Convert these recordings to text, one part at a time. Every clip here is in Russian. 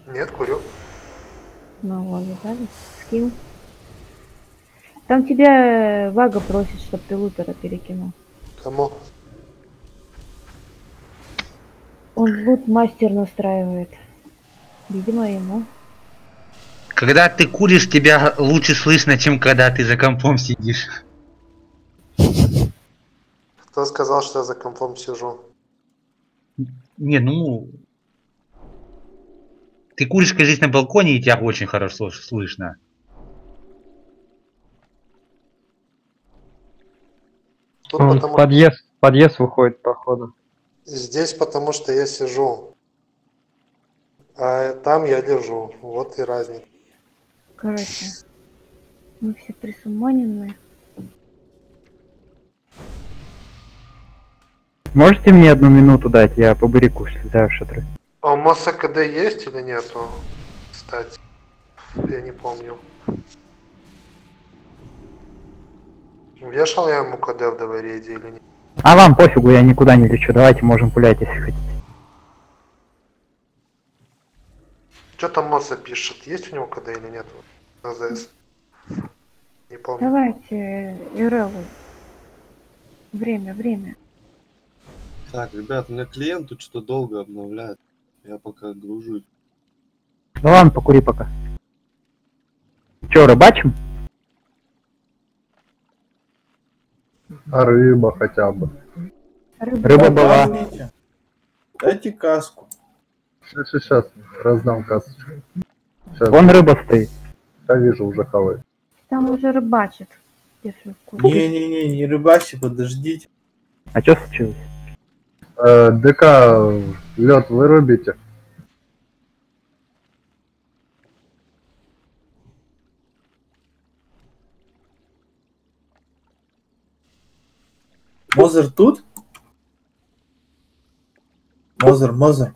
Нет, курю. Ну, ладно, дали. Скилл. Там тебя Вага просит, чтобы ты лутера перекинул. Кому? Он лут мастер настраивает. Видимо, ему. Когда ты куришь, тебя лучше слышно, чем когда ты за компом сидишь. Кто сказал, что я за компом сижу? Не, ну... Ты куришь, кажись, на балконе, и тебя очень хорошо слышно. Тут Он потому... в подъезд выходит, походу. Здесь потому что я сижу. А там я лежу. Вот и разница. Короче, мы все присуманенные. Можете мне 1 минуту дать? Я по барику слезаю в шатры. А у Масса КД есть или нету? Кстати, я не помню. Вешал я ему КД в Довареде или нет? А вам пофигу, я никуда не лечу. Давайте можем пулять, если хотите. Что там Масса пишет? Есть у него КД или нет? На ЗС? Не помню. Давайте, Иреллу. Время. Так, ребят, у меня клиент тут что-то долго обновляет. Я пока гружусь. Ну ладно, покури пока. Че, рыбачим? А рыба хотя бы. Рыба была. Дайте каску. Сейчас раздам касочку. Сейчас. Вон рыба стоит. Я вижу, уже хавает. Там уже рыбачит. Если вкусно. Не рыбачьте, подождите. А что случилось? ДК лед вырубите. Мозер тут? Мозер.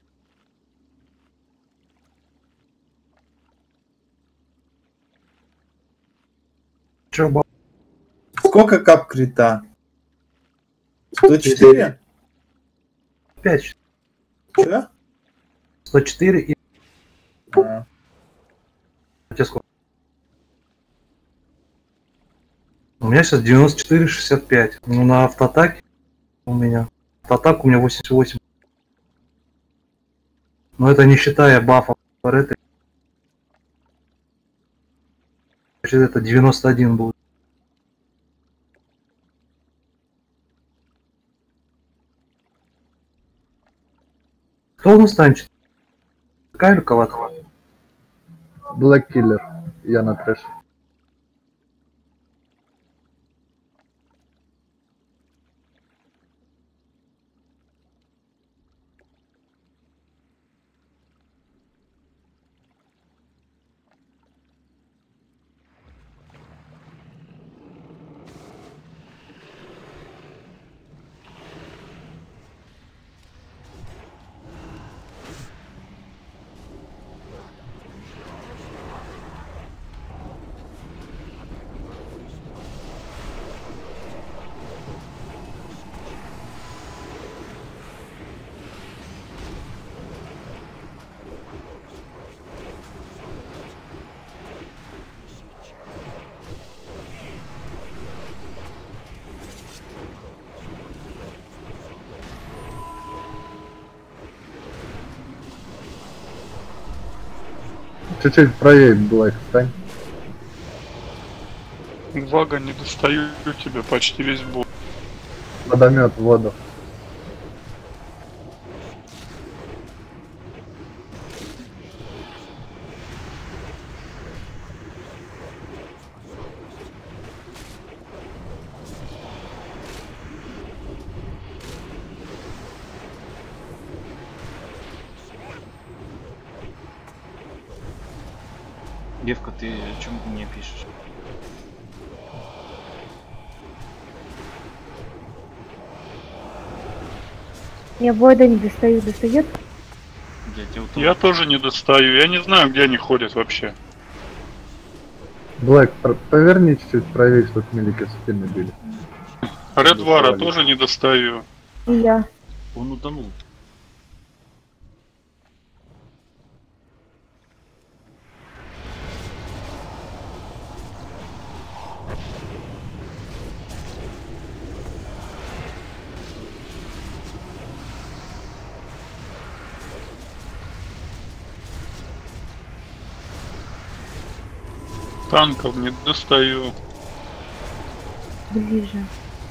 Че, Сколько кап крита? 104? 5, Че? 104 и... А, У меня сейчас 94,65. Ну, на автоатаке у меня. Автоатак у меня 88. Но это не считая бафа. Это 91 будет. Кто у нас танчит? Какая руководство? Black Killer. Я на трэш. Чуть-чуть правее, Блэк, стань. Вага, не достаю тебя почти весь бой. Водомет в воду. Девка, ты о чем мне пишешь? Я Бойда не достаю. Достает? Я тоже не достаю. Я не знаю, где они ходят вообще. Блэк, поверни чуть-чуть правее, чтобы милики спины били. Редвара тоже не достаю. И я. Он утонул. Танков не достаю. Ближе.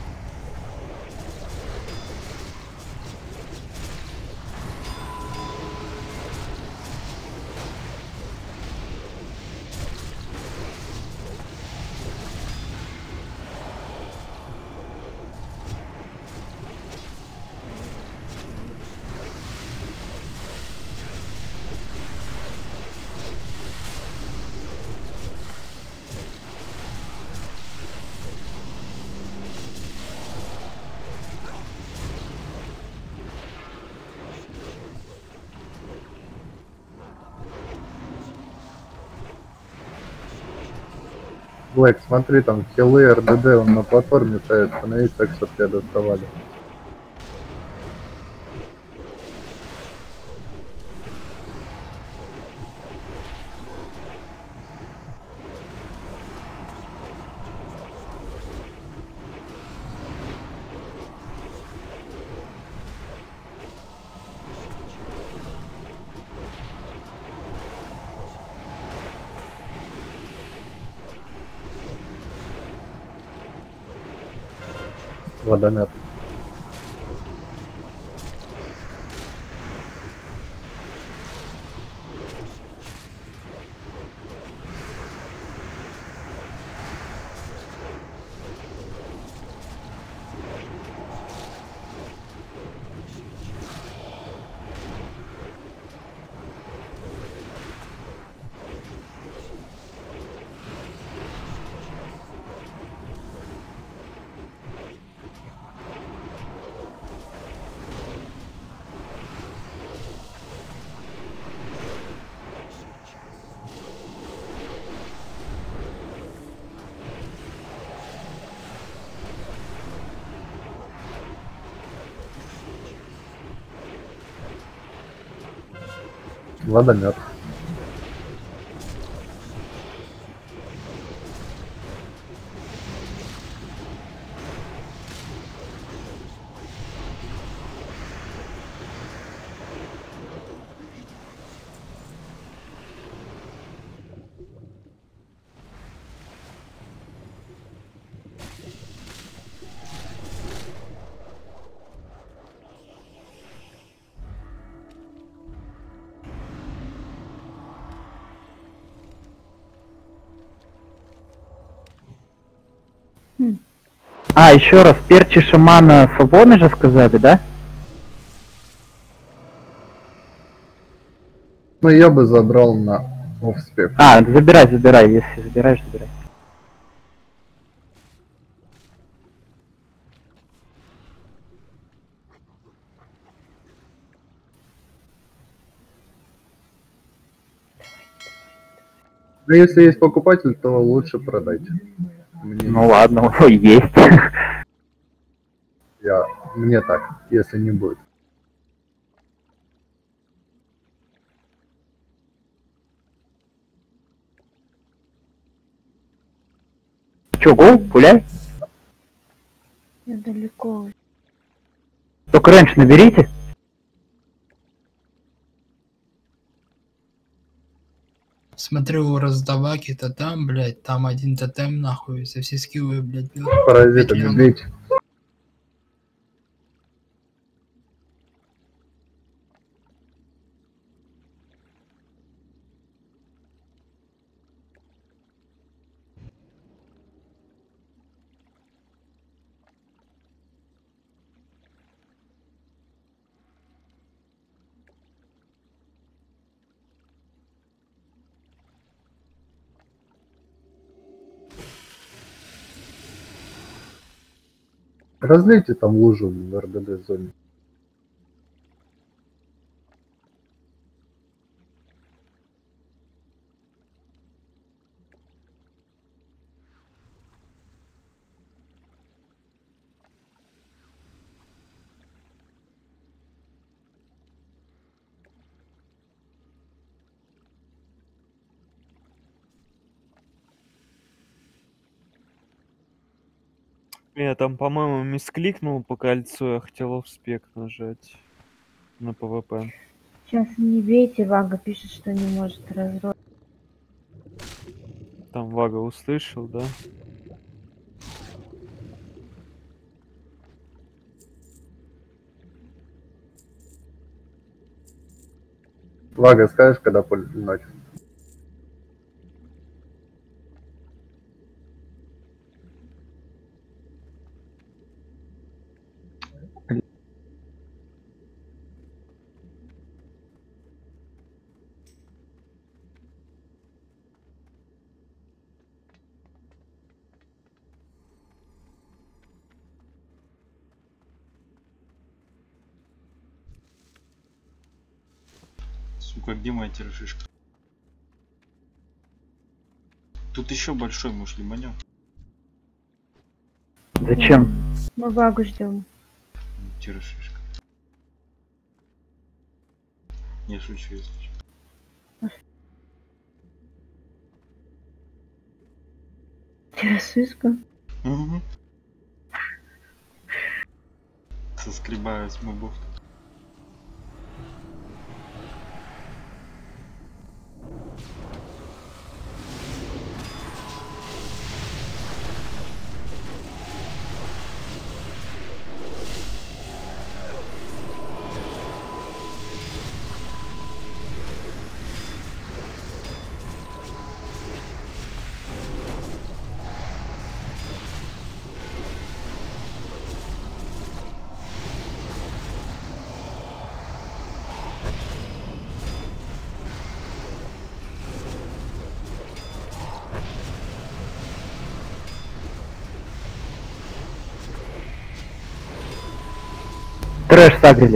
Блэк, смотри, там хиллы, РДД, он на платформе стоит, становись так, чтобы тебя доставали. Водомет. Водомет. А, еще раз, перчи шамана свободны же сказали, да? Ну, я бы забрал на офспек. А, забирай, если забираешь, забирай. Ну, если есть покупатель, то лучше продайте. Ну ладно, есть. Мне так, если не будет. Че, гол? Гуляй? Я далеко. Только раньше наберите. Смотрю, у раздаваки-то там, блядь, там один тотем нахуй, за все скиллы, блядь, бьет. Паразитами бить. Разлейте там лужу в РДД зоне. Я там, по-моему, мискликнул по кольцу, я хотел офспек нажать на ПВП. Сейчас не бейте, Вага пишет, что не может разрод. Там Вага услышал, да? Вага, скажешь, когда пульнуть? Сука, где моя тершишка? Тут еще большой муж лимонёк. Зачем? Мы Вагу ждем. Тершишка. Не шучу, если что. Террасистка? Угу. Соскребаю с мобов. Трэш сагрили.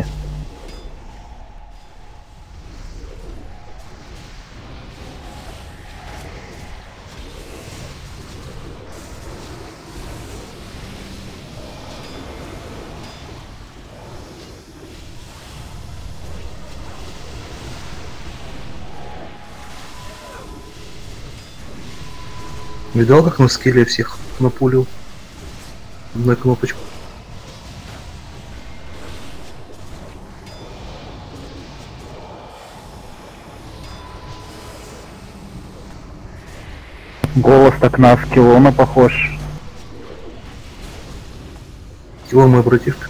Видал, как на скилле всех напулил? Одной кнопочку. Голос так на Скиллона похож. Скиллон мой братишка.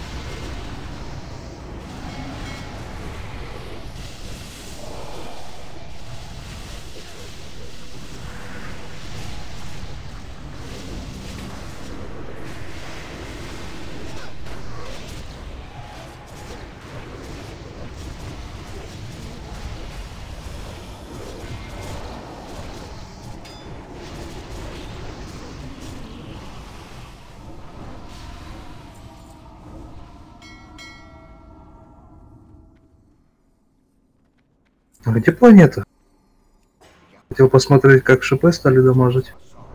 А где планета? Хотел посмотреть, как ШП стали дамажить.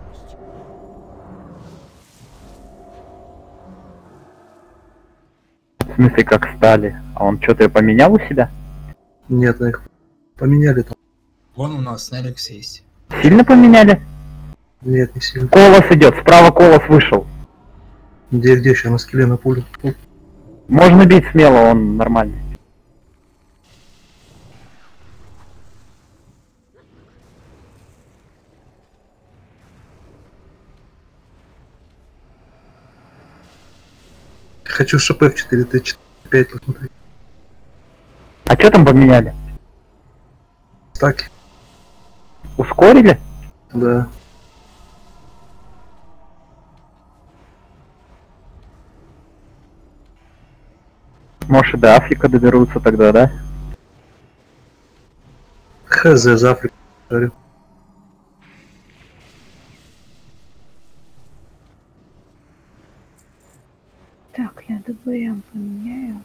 В смысле, как стали? А он что-то поменял у себя? Нет, их поменяли там. Вон у нас Неликс есть. Сильно поменяли? Нет, не сильно. Колос идет, справа Колос вышел. Где еще на скилле на пулю? Можно бить смело, он нормальный. Хочу ШП в 4Т5 посмотреть. А что там поменяли? Так. Ускорили? Да. Может, и до Африка доберутся тогда, да? Хз, за Африку. Говорю. Так, я ДБМ поменяю.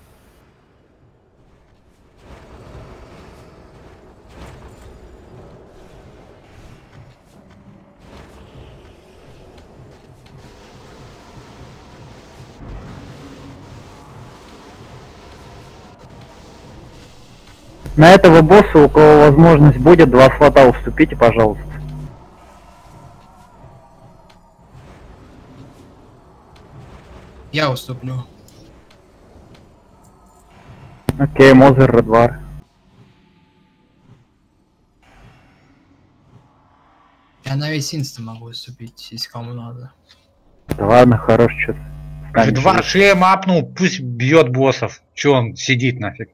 На этого босса, у кого возможность будет, 2 слота уступите, пожалуйста. Я уступлю. Окей, Мозер, Редвар. Я на весь инста могу выступить, если кому надо. Да ладно, хорош, что-то. Два шлем апнул, пусть бьет боссов. Че он сидит нафиг?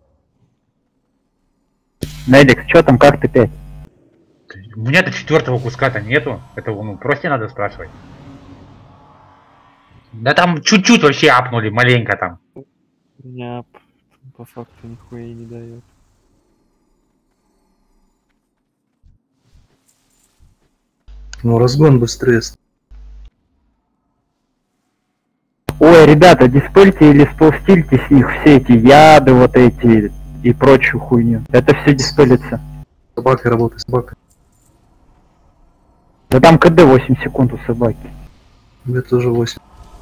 Недикс, что там, как ты 5? У меня-то 4-го куска-то нету. Это ну просто надо спрашивать. Да там чуть-чуть вообще апнули, маленько там. Меня по факту нихуя и не дает. Ну, разгон быстрее. Ой, ребята, диспельте или сполстильте с них все эти яды, вот эти и прочую хуйню. Это все диспелится. Собака работает, собака. Да там КД 8 секунд у собаки. У меня тоже 8.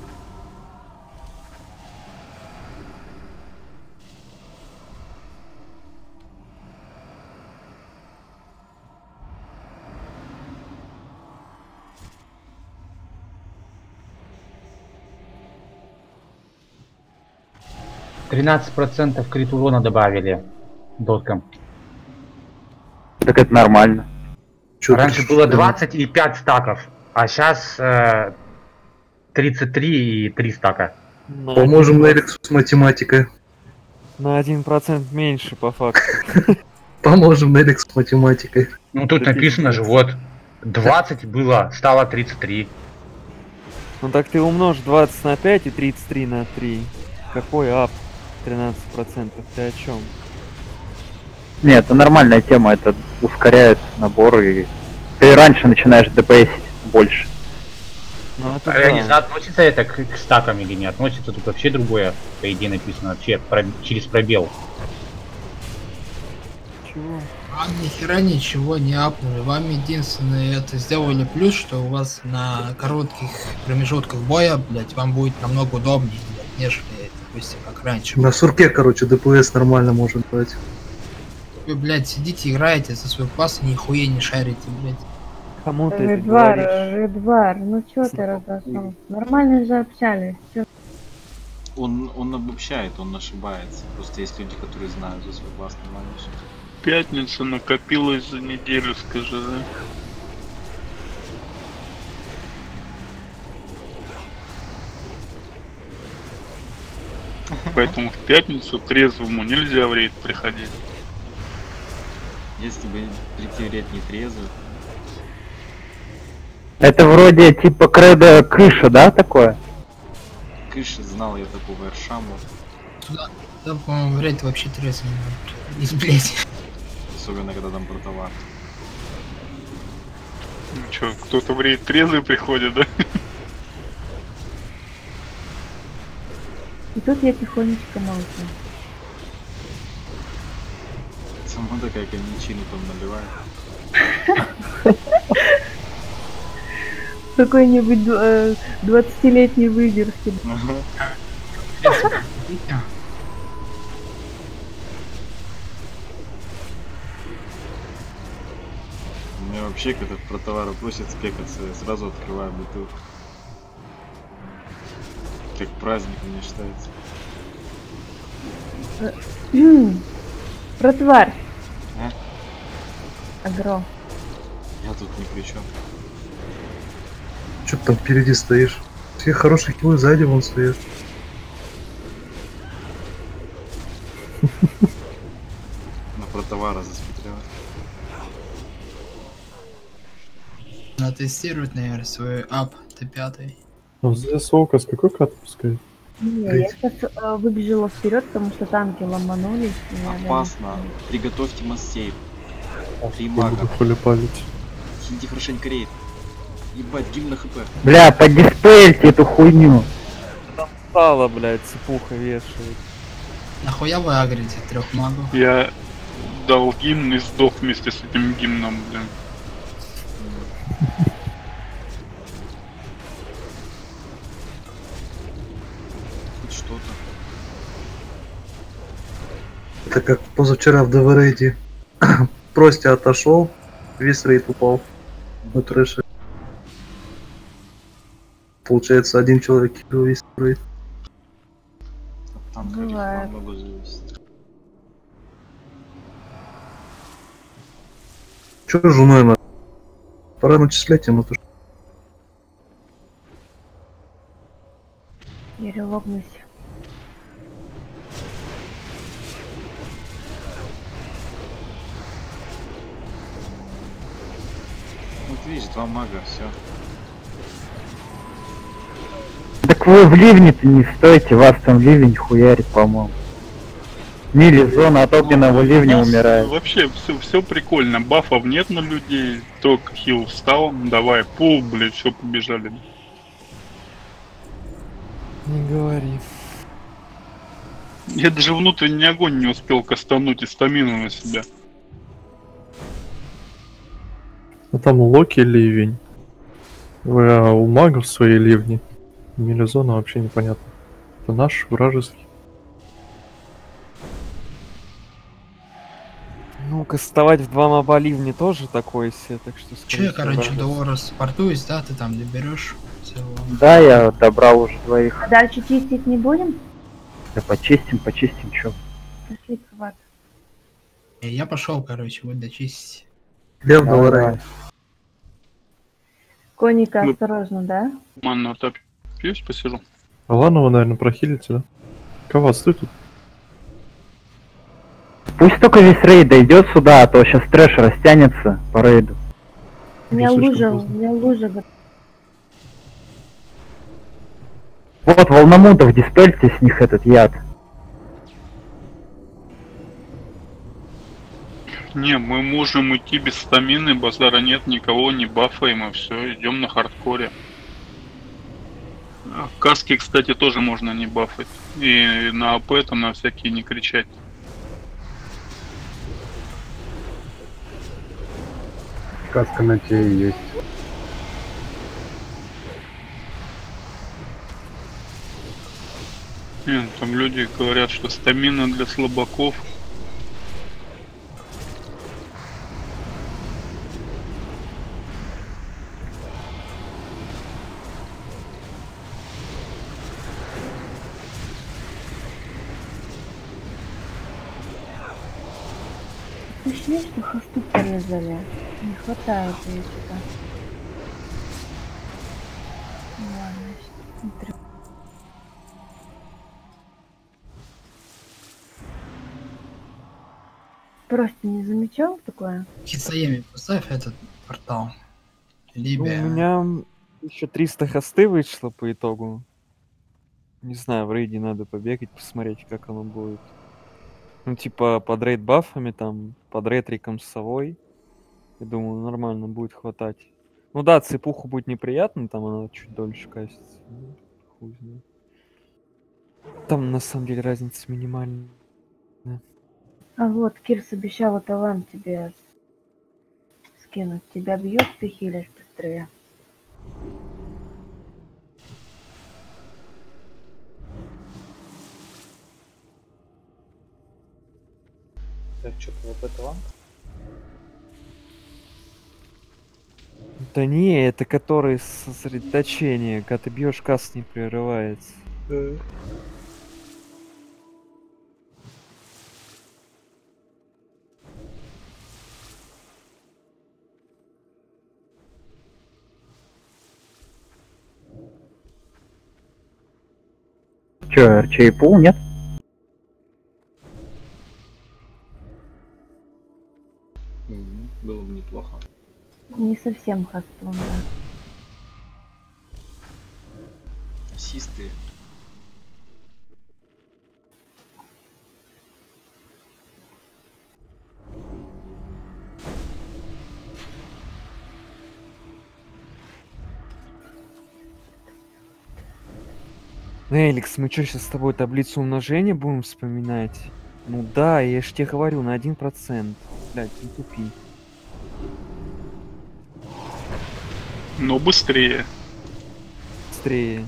%13 крит урона добавили доткам. Так это нормально. Раньше было 20 и 5 стаков, а сейчас 33 и 3 стака. Поможем Неликсу с математикой. На 1% меньше по факту. Поможем Неликсу с математикой. Ну тут написано же, вот 20 было, стало 33. Ну так ты умножь 20 на 5 и 33 на 3. Какой ап? 13%. Ты о чем? Нет, это нормальная тема, это ускоряет набор, и ты раньше начинаешь ДПС больше. Ну, это Я не да. знаю, относится это к стакам или не относится, тут вообще другое, по идее, написано, вообще через пробел. Чего? Вам нихера ничего не апнули. Вам единственное это сделали плюс, что у вас на коротких промежутках боя, блять, вам будет намного удобнее, блядь, нежели, допустим, как раньше. На сурке, короче, ДПС нормально может брать. Вы, блядь, сидите, играете за свой класс и нихуя не шарите, блядь. Кому ты это Редвар, говоришь? Редвар, ну чё ты разошел? Нормально же общались. Чё? Он обобщает, он ошибается. Просто есть люди, которые знают за свой класс нормально всё. Пятница накопилась за неделю, скажи, да? Поэтому в пятницу трезвому нельзя в рейд приходить. Если бы прийти в рейд не трезвый, Это вроде типа кредо крыша, да, такое? Кыш знал я такого Эршаму, Туда, по-моему, вряд ли вообще трезвый. Блядь. особенно когда там про товар. Ну чё, кто-то в рейд трезвый приходит, да? И тут я тихонечко молчу. Сама такая коньячину там наливает. Какой-нибудь 20-летний выдержки. У меня вообще, когда про товары просят спекаться, я сразу открываю бутылку. Как праздник мне считается. Про тварь. А? Агро. Я тут ни при чем. Чё ты там впереди стоишь? Все хорошие киллы сзади вон стоят. На про товары засмотрелась. Надо тестировать, наверное, свой ап Т5. А ЗСО-ка с какой карты пускает? Не, я сейчас выбежала вперед, потому что танки ломанулись. и я Опасно. Приготовьте массейв. 3 Я мага. буду хулипалить. Киньте хорошенько рейд. Ебать, гимн на хп. Бля, подиспельте эту хуйню. Там стало, блядь, цепуха вешает. Нахуя вы агрите 3 магов? Я дал гимн и сдох вместе с этим гимном, блин. Хоть что-то. Это как позавчера в ДВ-рейде. Прости отошел, весь рейд упал. На трэше. Получается, один человек кидал весь рейд. Там Бывает. много зависит. Чё женой надо? Пора начислять ему то, что... Перелогнусь. Вот видишь, 2 мага, все. Так вы в ливне-то не стойте, вас там ливень хуярит, по-моему. Мили зона от огненного ливня У нас умирает. Вообще все прикольно. Бафов нет на людей. Только хил встал. Давай, пул, блядь, все, побежали. Не говори. Я даже внутренний огонь не успел кастануть и стамину на себя. А там Локи ливень. У магов свои ливни. Мелизона вообще непонятно. Это наш вражеский. Ну, кастовать в 2 моба ливни тоже такое себе, так что... Че, я, короче, до Ора спортуюсь, да? Ты там доберешь целого. Да, я добрал уже 2. А дальше чистить не будем? Да почистим, чё. Пошли, хват. Я пошел, короче, вот дочистить. Где в Долларе? Коника, Ну. осторожно, да? Манна, так, пьюсь, посижу. Ланова, наверное, прохилите, да? Кого, стой тут. Пусть только весь рейд дойдет сюда, а то сейчас трэш растянется по рейду. У меня слишком лужа, поздно. у меня лужа. Вот, волномутов, диспельте с них этот яд. Не, мы можем идти без стамины, базара нет, никого не бафаем, и все, идем на хардкоре. А каски, кстати, тоже можно не бафать. И на АП там на всякие не кричать. Каска на тебе есть. Не, ну, там люди говорят, что стамина для слабаков. Точнее, что хосту порезали. Не хватает ее что-то. Ну ладно, сейчас смотрю. Просто не замечал такое? Хитсаеми, поставь этот портал. Либия. У меня еще 300 хосты вышло по итогу. Не знаю, в рейде надо побегать, посмотреть, как оно будет. Ну, типа, под рейд бафами, там, под ретриком с совой. Я думаю, нормально будет хватать. Ну да, цепуху будет неприятно, там она чуть дольше кастится. Ну, хуй знает. Там, на самом деле, разница минимальная. А вот, Кирс обещала талант тебе скинуть. Тебя бьет, ты хилишь быстрее. Так, что, ПВП талант? Да не, это который сосредоточение. Когда ты бьешь, каст не прерывается. Чё, РЧ пул, нет? Было бы неплохо. Не совсем хостун, да. Ассисты. Эликс, мы что, сейчас с тобой таблицу умножения будем вспоминать? Ну да, я ж тебе говорю, на 1%. Блядь, не тупи. Но быстрее. Быстрее.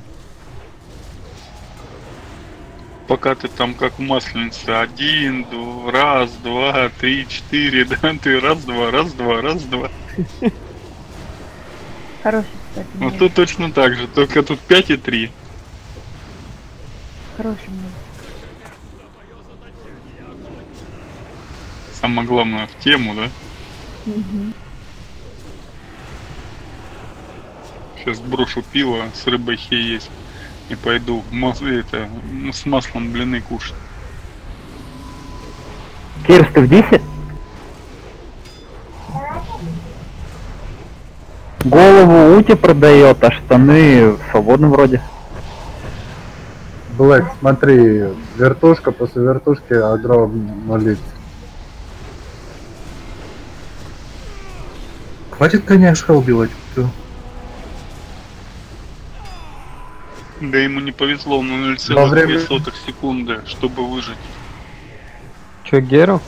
Пока ты там как в масленице. 1, 2, раз, 2, 3, 4, да, ты раз, два, раз, два, раз, два. Хороший, кстати. Вот мир. тут точно так же, только тут 5 и 3. Хороший мир. Самое главное в тему, да? Мгм. Сейчас брошу пиво с рыбой хе есть и пойду с маслом блины кушать. Кирс, ты в дисе? Голову Ути продает, а штаны свободны вроде. Блэк, смотри, вертушка, после вертушки агро молиться. Хватит коняшка убивать. Всё. Да ему не повезло на Во время- 0,2 секунды, чтобы выжить. Чё, Геру?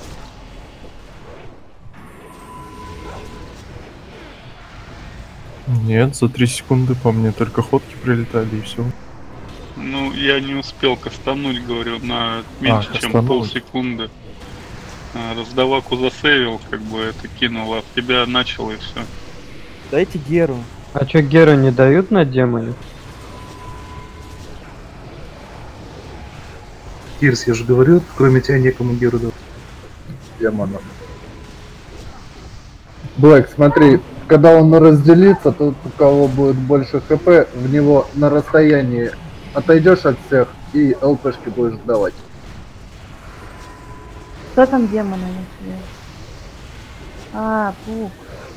Нет, за 3 секунды по мне только ходки прилетали и все. Ну, я не успел кастануть, говорю, на меньше, чем кастануть. полсекунды. Раздаваку засейвил, как бы это кинул, а в тебя начал и все. Дайте Геру. А чё, Геру не дают на демоне? Кирс, я же говорю, кроме тебя некому Геру дать. Демона. Блэк, смотри, когда он разделится, тот, у кого будет больше хп, в него на расстоянии отойдешь от всех и ЛПшки будешь сдавать. Кто там демона не свет? А, пук.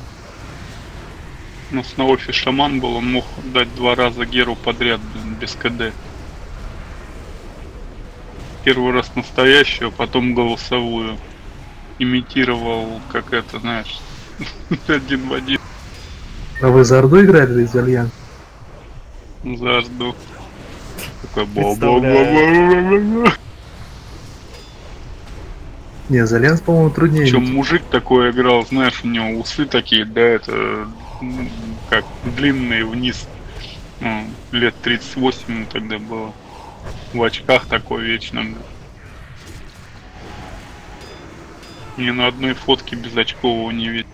У нас на офе шаман был, он мог дать 2 раза Геру подряд, блин, без КД. Первый раз настоящую, а потом голосовую. Имитировал, как это, знаешь, 1 в 1. А вы за Орду играли или за Альянс? За Орду. Такой Представляю. Не, за Альянс, по-моему, труднее. Причем мужик такой играл, знаешь, у него усы такие, да, это как длинные вниз. Ну, лет 38 ему тогда было. В очках такой вечно. Ни на одной фотке без очкового не видно.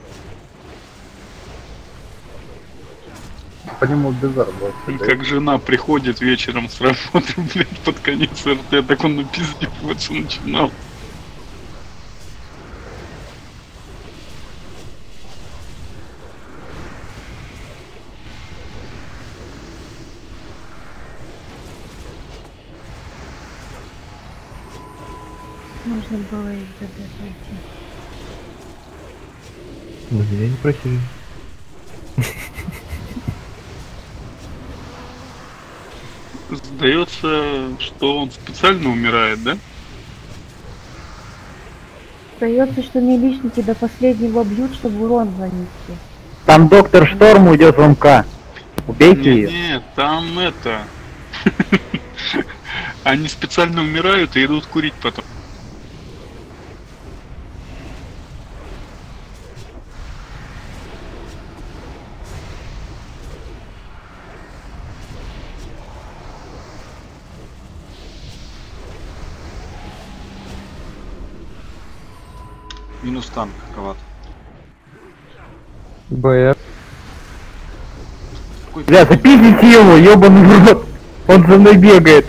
По нему безар был. И как жена приходит вечером с работы, блядь, под конец РТ, так он напиздиваться начинал. Можно было их задержать. Но меня не просили. Сдается, что он специально умирает, да? Остается, что милишники до последнего бьют, чтобы урон занести. Там доктор Шторм уйдет в МК. Убейте ее. Нет, там это... Они специально умирают и идут курить потом. Минус танк, Кават. БР. Бля, запиздите его, ёбаный в рот. Он за мной бегает.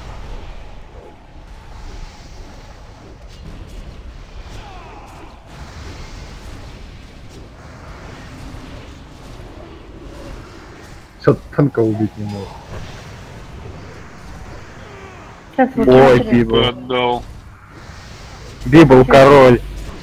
Что-то танка убить не мог. Сейчас вот Ой, смотри. Библ. Отдал. Библ король.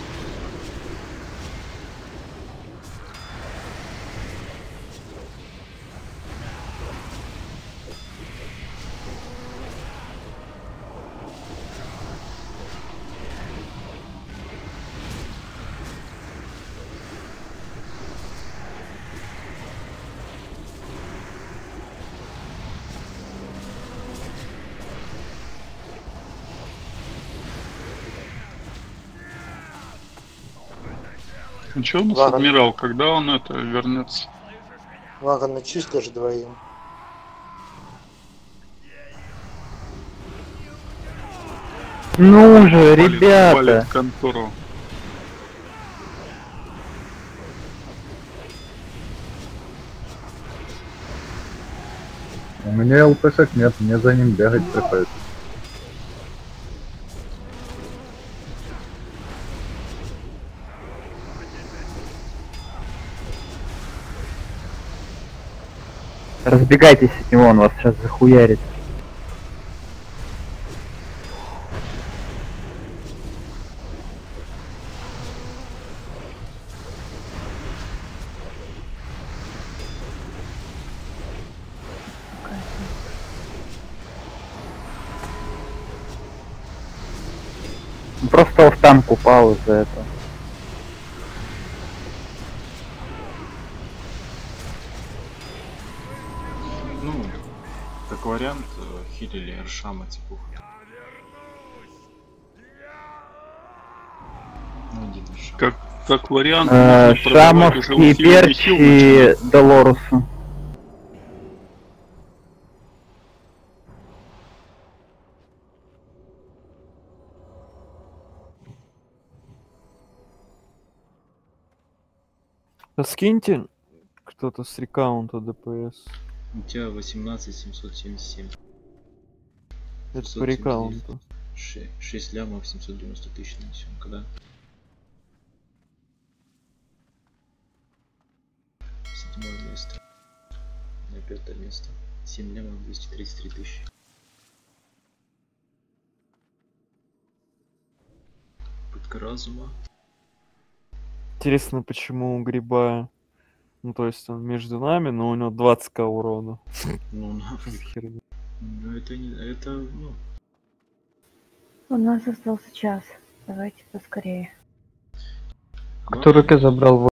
Ну что у нас Ладно. адмирал, когда он это вернется? Ладно, начислишь двоим. Ну же, Валит ребята. контору. У меня ЛПшек нет, мне за ним бегать приходится. Разбегайтесь от него, он вас сейчас захуярит. Просто в танк упал из-за этого. Ну, как вариант, хилили Эршама типа. Ну, один Эршам. Как вариант, можно продавать уже Шамовский усиленный хил Перч начинать. и Долорусу. Да скиньте кто-то с рекаунта ДПС. У тебя 18777. Это по рекаунту. 6 лямов 790 тысяч нанесем. Когда? Седьмое место. На пятое место. 7 лямов 233 тысячи. Пытка разума. Интересно, почему у гриба... Ну, то есть он между нами, но у него 20к урона. Ну, нахуй. Херня. Ну, это не... Это, ну... У нас остался час. Давайте поскорее. Кто руки забрал?